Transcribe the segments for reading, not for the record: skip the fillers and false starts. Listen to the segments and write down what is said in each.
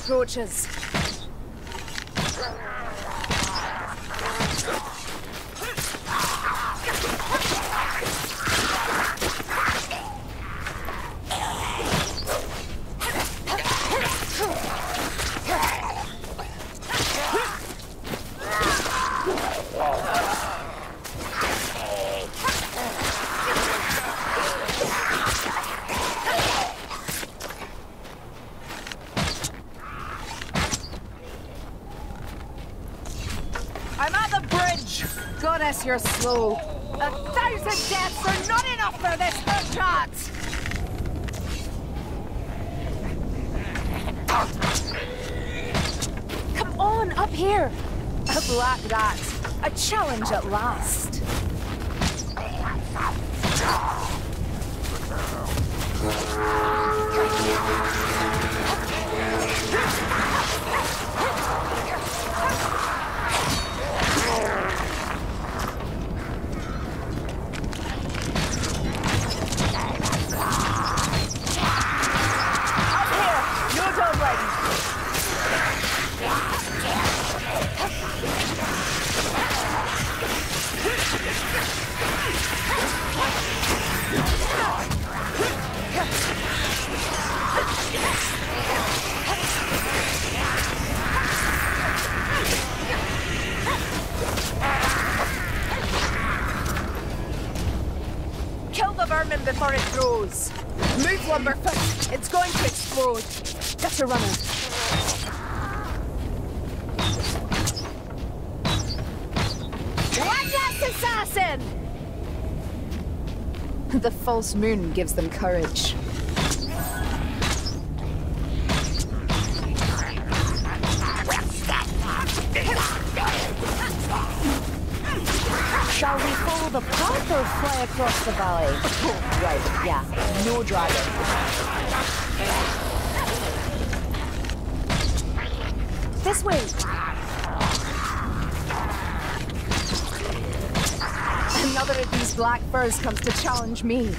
approaches. I'm at the bridge! Goddess, you're slow. 1,000 deaths are not enough for this hookshot! Come on, up here! A black rat. A challenge at last. Kill the vermin before it grows. Move, Lumberfoot. It's going to explode. Get a runner. Bloodlust assassin! The false moon gives them courage. Shall we follow the path or fly across the valley? Oh, right, yeah. No driving. This way. Another of these black furs comes to challenge me.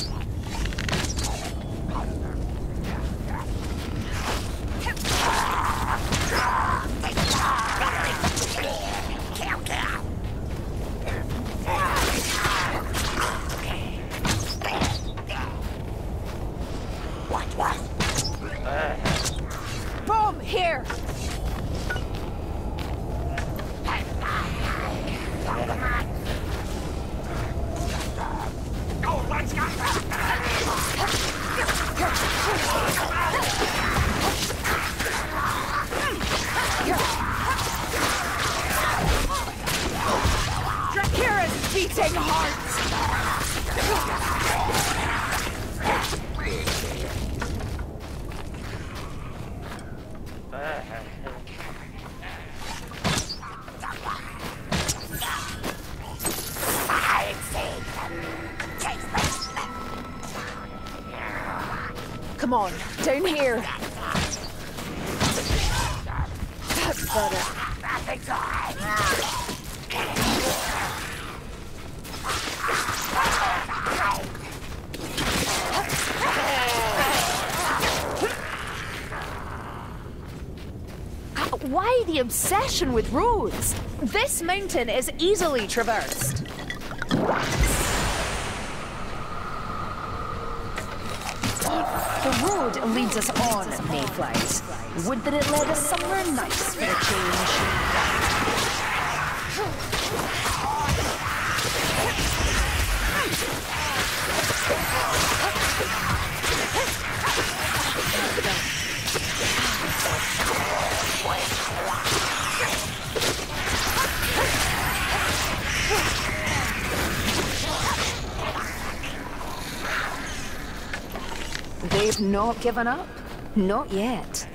Boom! Here! Drakira's beating heart! Come on, down here. That's better. Why the obsession with roads? This mountain is easily traversed. The road leads us on, Mayflies. Would that it led us somewhere nice for a change. They've not given up. Not yet.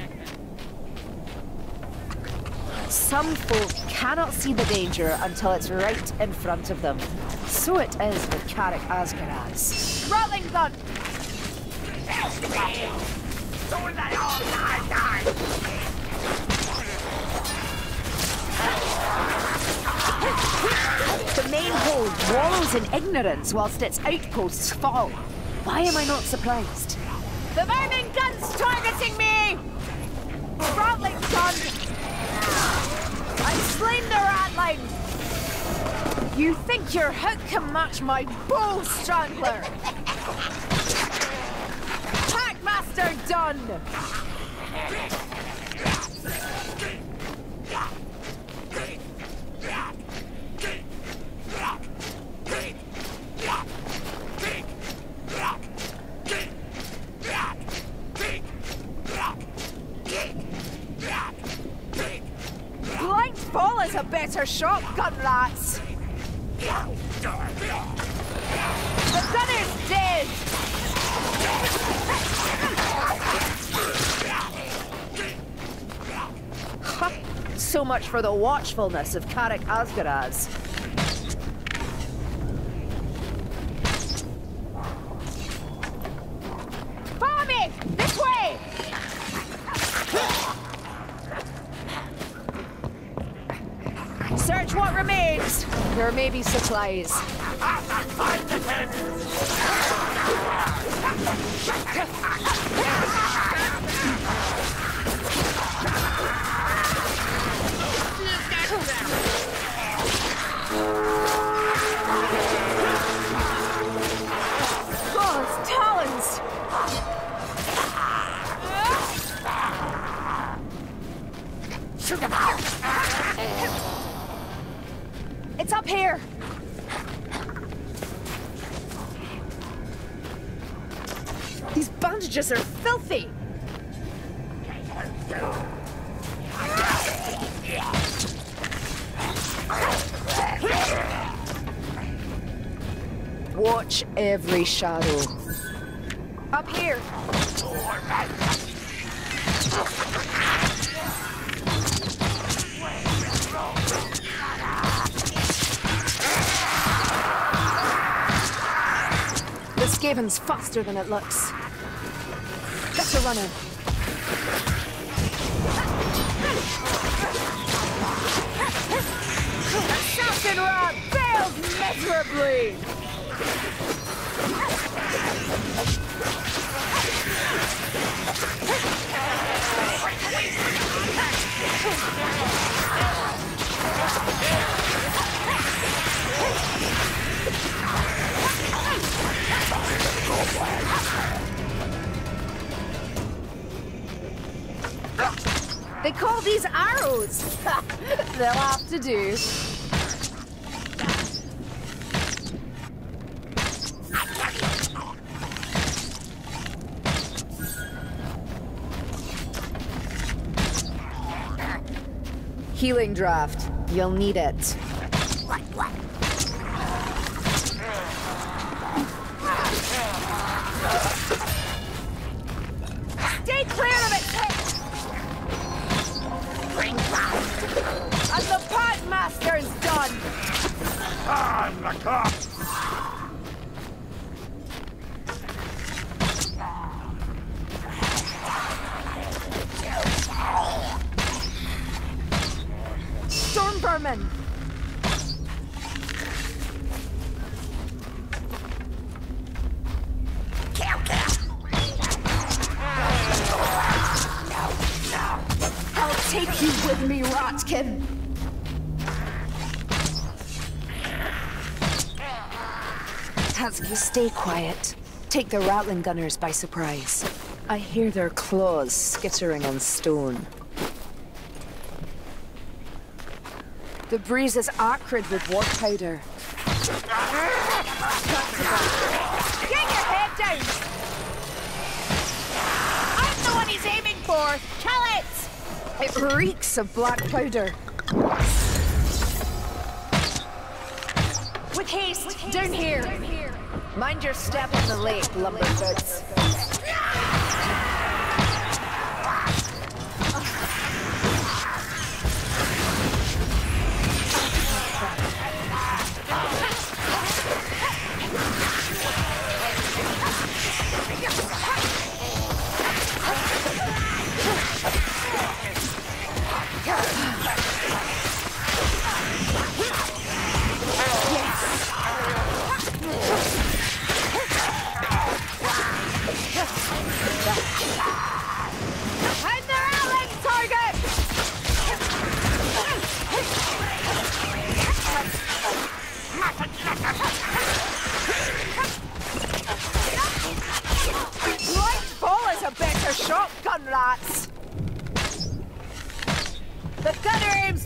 Some folk cannot see the danger until it's right in front of them. So it is with Carrick Asgaraz. Rolling gun! The main hold wallows in ignorance whilst its outposts fall. Why am I not surprised? The vermin gun's targeting me! time! You think your hook can match my bow strangler? Packmaster done! Blindfall is a better shotgun, rats! The gunner's dead! So much for the watchfulness of Karak Asgaraz. Follow me! This way! Search what remains. There may be supplies. Oh, his talons! It's up here! These bandages are filthy! Watch every shadow. Up here! This Skaven's faster than it looks. Better run in. Assassin Rat failed miserably! They call these arrows! They'll have to do. Healing draft. You'll need it. Stay clear of it! And the Packmaster's done! Ah, the cop! Storm vermin! I'll take you with me, Ratkin! Tatsky, stay quiet. Take the Rattling Gunners by surprise. I hear their claws skittering on stone. The breeze is acrid with war powder. Get your head down! I'm the one he's aiming for! Kill it! It reeks of black powder. With haste! Down here! Mind your step on the lake, lumberboots.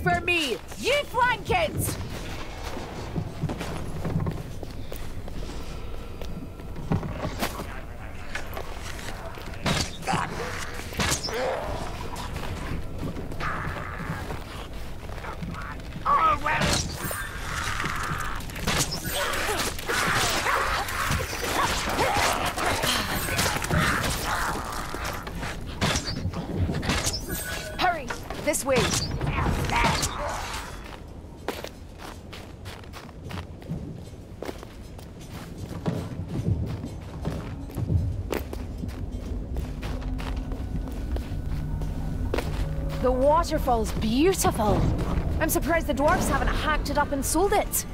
for me! You flank it! Hurry! This way! The waterfall's beautiful. I'm surprised the dwarves haven't hacked it up and sold it.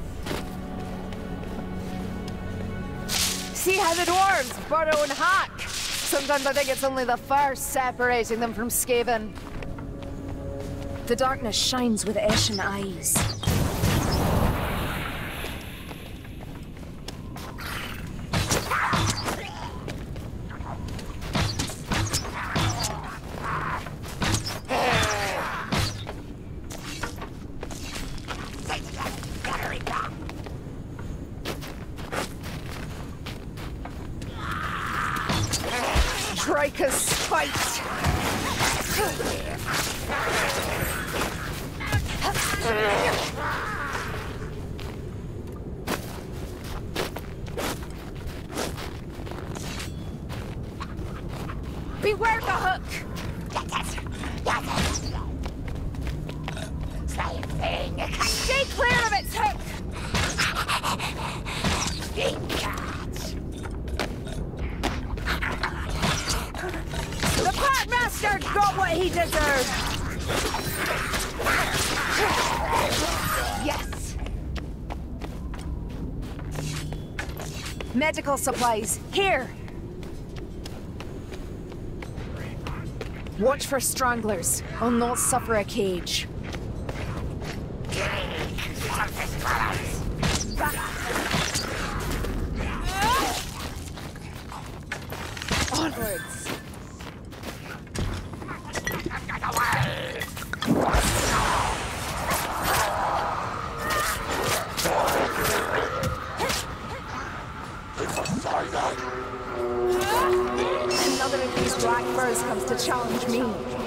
See how the dwarves burrow and hack? Sometimes I think it's only the fire separating them from Skaven. The darkness shines with ashen eyes. Drika's spite! Beware the hook! Stay clear of its hook! The Packmaster got what he deserved! Yes! Medical supplies, here! Watch for stranglers. I'll not suffer a cage. Onwards! Another of these black birds comes to challenge me.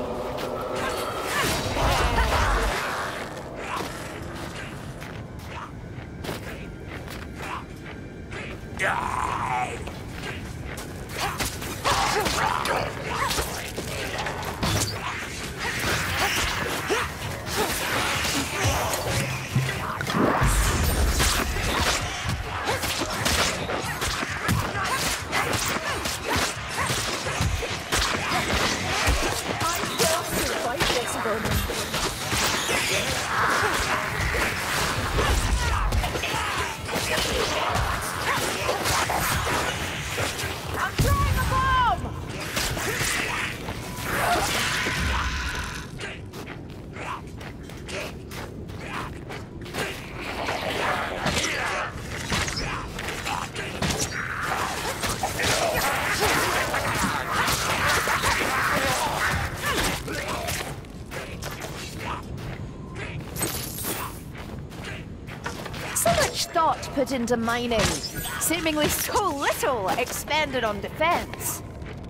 Thought put into mining, seemingly so little expended on defense.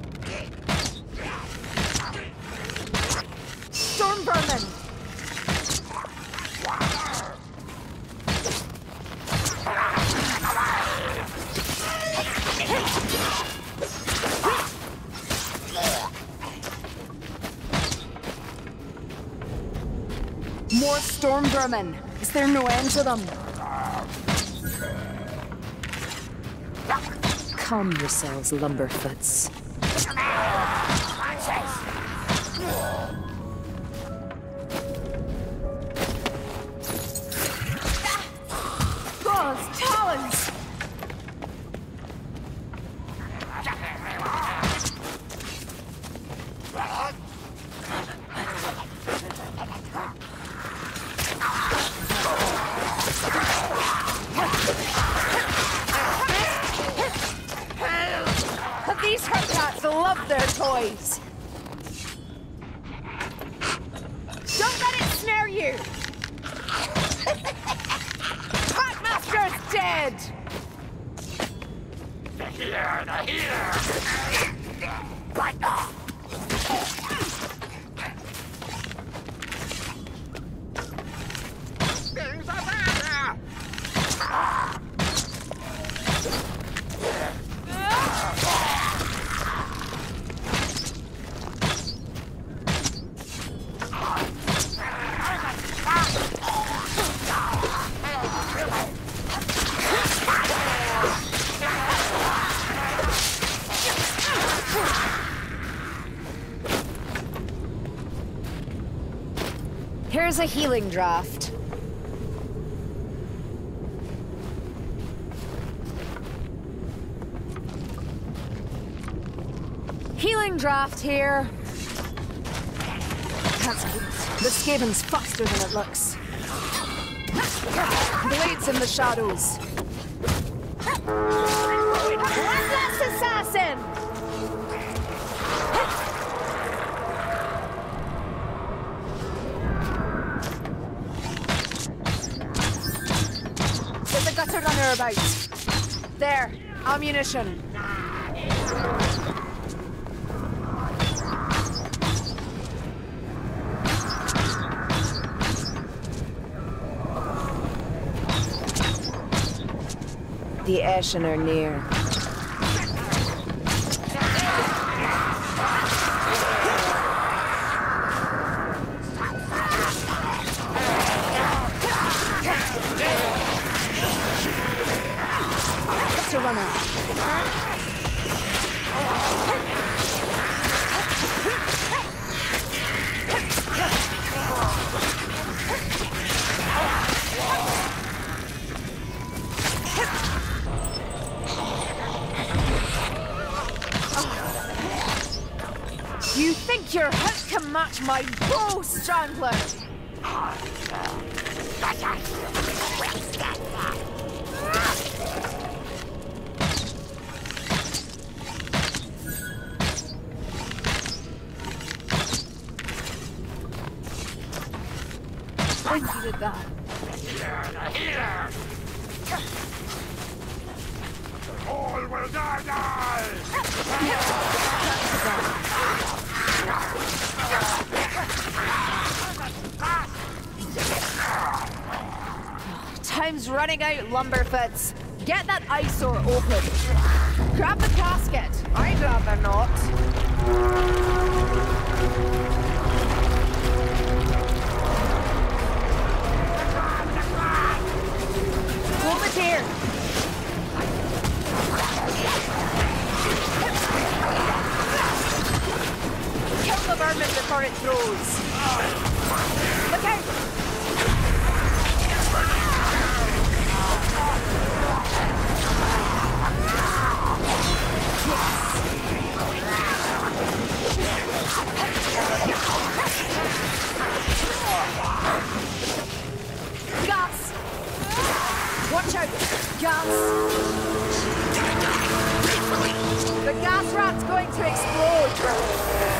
Storm vermin! More storm vermin. Is there no end to them? Calm yourselves, lumberfoots. God's talons! These hurtkats love their toys! Don't let it snare you! Packmaster's dead! The healer! Right now! Things are better! Here's a healing draft. Healing draft here. That's good. This Skaven's faster than it looks. Blades in the shadows. Relentless assassin! There's a gutter runner about. There, ammunition. The Ashen are near. That's a runner. You think your hit can match my bow, Strangler? I needed that. Healer! All will die! Time's running out, Lumberfoots. Get that eyesore open. Grab the casket. I'd rather not. Hold it here. Kill the vermin before it throws. Look out! Gas! Watch out! Gas! The gas rat's going to explode!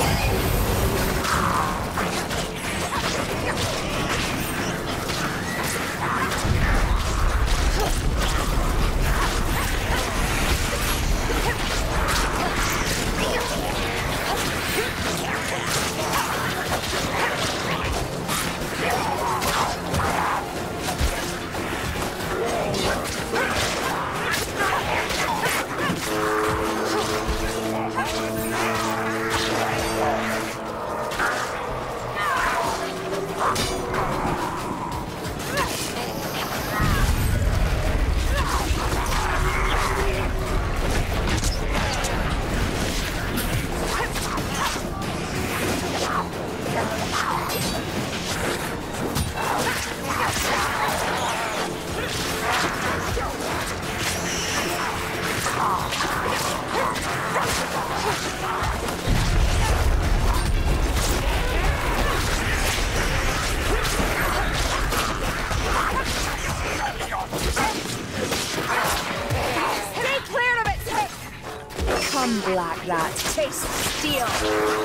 Come, Black Rat, taste steel.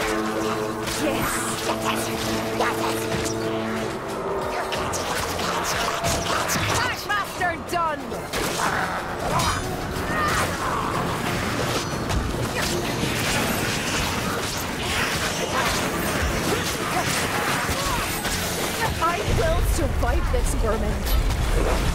Yes. survive this vermin.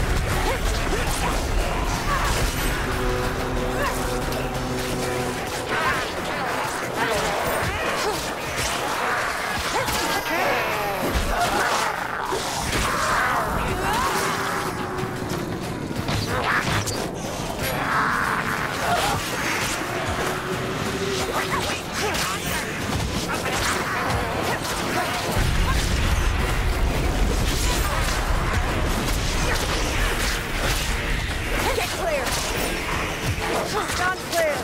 Get clear! Stand clear!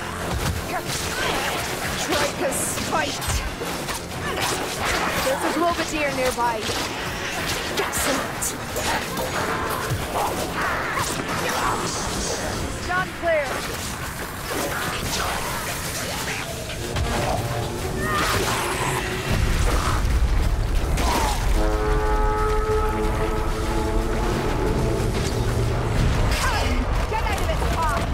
Tricus fight! There's a Globateer nearby. Excellent! Stand clear! Get out of its path!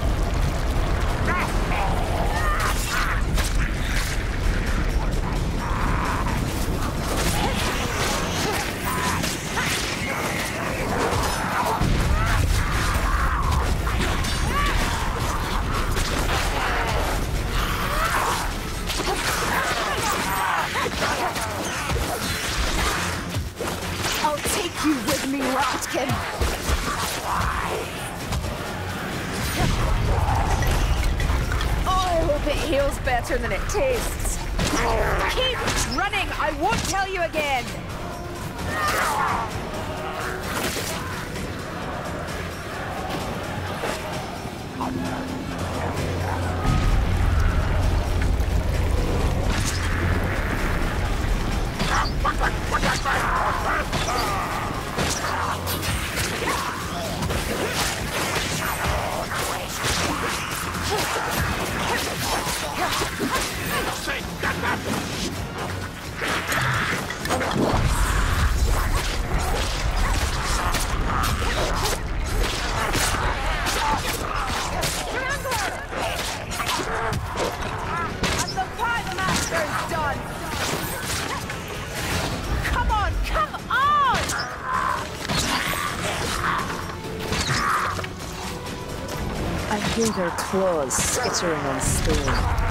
I'll take you with me, Rotkin! Oh, I hope it heals better than it tastes. Keep running! I won't tell you again! And the Prime Master's done! Come on, come on! I hear their claws skittering on stone.